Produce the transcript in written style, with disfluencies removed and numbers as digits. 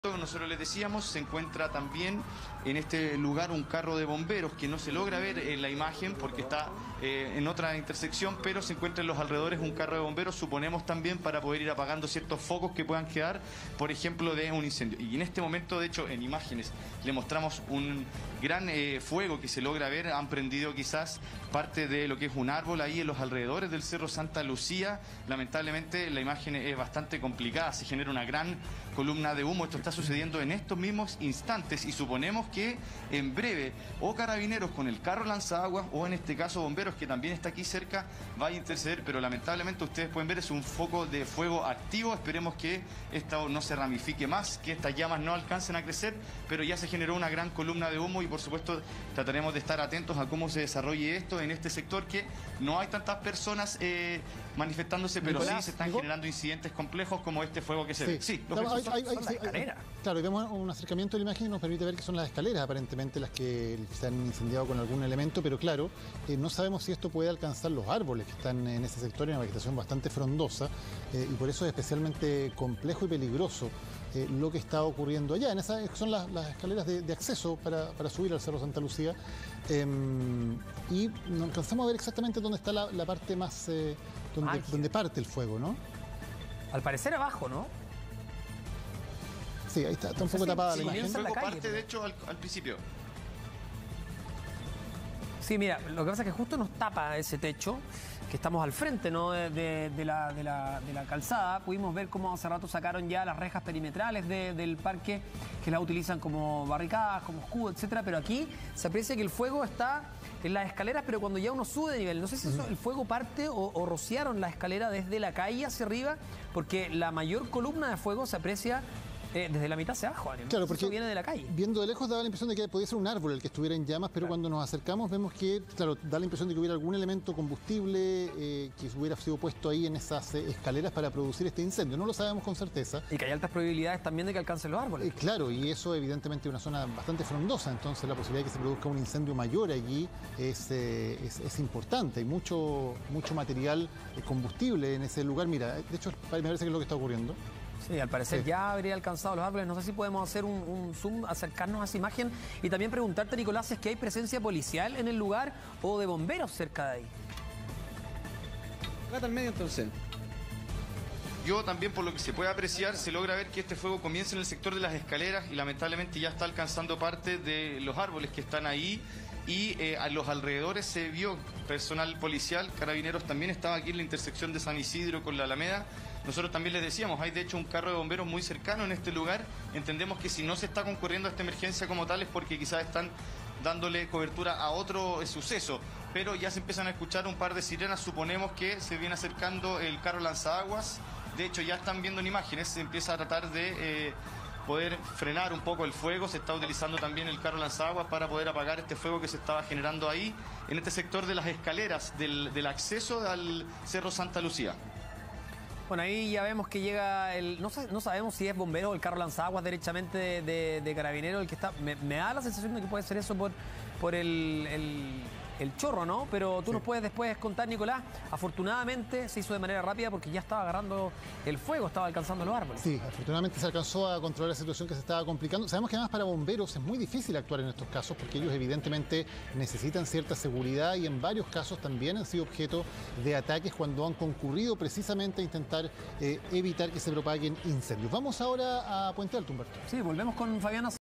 Nosotros les decíamos, se encuentra también en este lugar un carro de bomberos que no se logra ver en la imagen porque está en otra intersección, pero se encuentra en los alrededores un carro de bomberos, suponemos también para poder ir apagando ciertos focos que puedan quedar, por ejemplo, de un incendio. Y en este momento, de hecho, en imágenes le mostramos un gran fuego que se logra ver. Han prendido quizás parte de lo que es un árbol ahí en los alrededores del Cerro Santa Lucía. Lamentablemente la imagen es bastante complicada, se genera una gran columna de humo. Esto está sucediendo en estos mismos instantes y suponemos que en breve o Carabineros con el carro lanzaguas o en este caso Bomberos, que también está aquí cerca, va a interceder, pero lamentablemente ustedes pueden ver es un foco de fuego activo. Esperemos que esto no se ramifique más, que estas llamas no alcancen a crecer, pero ya se generó una gran columna de humo y por supuesto trataremos de estar atentos a cómo se desarrolle esto en este sector, que no hay tantas personas manifestándose, pero Nicolás, sí se están generando incidentes complejos como este fuego que se ve. Sí, claro, y vemos un acercamiento de la imagen y nos permite ver que son las escaleras aparentemente las que se han incendiado con algún elemento, pero claro, no sabemos si esto puede alcanzar los árboles que están en ese sector, en una vegetación bastante frondosa, y por eso es especialmente complejo y peligroso lo que está ocurriendo allá. En esas son las escaleras de acceso para subir al Cerro Santa Lucía, y no alcanzamos a ver exactamente dónde está la parte más donde parte el fuego, ¿no? Al parecer abajo, ¿no? Sí, ahí está un poco tapada la imagen. El fuego parte, de hecho, al principio. Sí, mira, lo que pasa es que justo nos tapa ese techo, que estamos al frente, ¿no?, de la calzada. Pudimos ver cómo hace rato sacaron ya las rejas perimetrales del parque, que las utilizan como barricadas, como escudo, etcétera. Pero aquí se aprecia que el fuego está en las escaleras, pero cuando ya uno sube de nivel. No sé si el fuego parte o rociaron la escalera desde la calle hacia arriba, porque la mayor columna de fuego se aprecia desde la mitad hacia abajo, ¿no? Claro, porque eso viene de la calle. Viendo de lejos daba la impresión de que podía ser un árbol el que estuviera en llamas, pero cuando nos acercamos vemos que, claro, da la impresión de que hubiera algún elemento combustible que hubiera sido puesto ahí en esas escaleras para producir este incendio. No lo sabemos con certeza. Y que hay altas probabilidades también de que alcancen los árboles. Claro, y eso evidentemente es una zona bastante frondosa, entonces la posibilidad de que se produzca un incendio mayor allí es importante. Hay mucho material combustible en ese lugar. Mira, de hecho, me parece que es lo que está ocurriendo. Sí, al parecer ya habría alcanzado los árboles. No sé si podemos hacer un zoom, acercarnos a esa imagen y también preguntarte, Nicolás, si es que hay presencia policial en el lugar o de bomberos cerca de ahí. Trata al medio entonces. Yo también, por lo que se puede apreciar, se logra ver que este fuego comienza en el sector de las escaleras y lamentablemente ya está alcanzando parte de los árboles que están ahí. Y a los alrededores se vio personal policial, Carabineros también estaba aquí en la intersección de San Isidro con la Alameda. Nosotros también les decíamos, hay de hecho un carro de bomberos muy cercano en este lugar. Entendemos que si no se está concurriendo a esta emergencia como tal es porque quizás están dándole cobertura a otro suceso. Pero ya se empiezan a escuchar un par de sirenas, suponemos que se viene acercando el carro lanzaguas. De hecho ya están viendo en imágenes, se empieza a tratar de poder frenar un poco el fuego. Se está utilizando también el carro lanzaguas para poder apagar este fuego que se estaba generando ahí, en este sector de las escaleras del acceso al Cerro Santa Lucía. Bueno, ahí ya vemos que llega no sabemos si es bombero o el carro lanzaguas derechamente de Carabineros el que está. Me da la sensación de que puede ser eso por el chorro, ¿no? Pero tú nos puedes después contar, Nicolás. Afortunadamente se hizo de manera rápida porque ya estaba agarrando el fuego, estaba alcanzando los árboles. Sí, afortunadamente se alcanzó a controlar la situación que se estaba complicando. Sabemos que además para bomberos es muy difícil actuar en estos casos porque ellos evidentemente necesitan cierta seguridad y en varios casos también han sido objeto de ataques cuando han concurrido precisamente a intentar evitar que se propaguen incendios. Vamos ahora a Puente Alto, Humberto. Sí, volvemos con Fabiana.